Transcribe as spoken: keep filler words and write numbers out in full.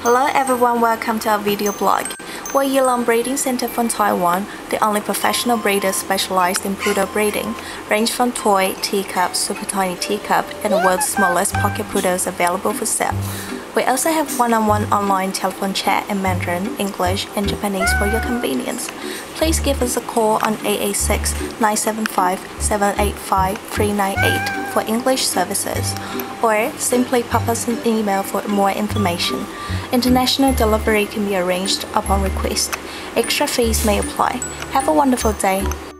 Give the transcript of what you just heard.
Hello everyone, welcome to our video blog. We're Yilong Breeding Center from Taiwan, the only professional breeder specialized in poodle breeding, range from toy, teacup, super tiny teacup, and the world's smallest pocket poodles available for sale. We also have one-on-one online telephone chat in Mandarin, English, and Japanese for your convenience. Please give us a call on eight eight six, nine seven five, seven eight five, three nine eight for English services, or simply pop us an email for more information. International delivery can be arranged upon request. Extra fees may apply. Have a wonderful day.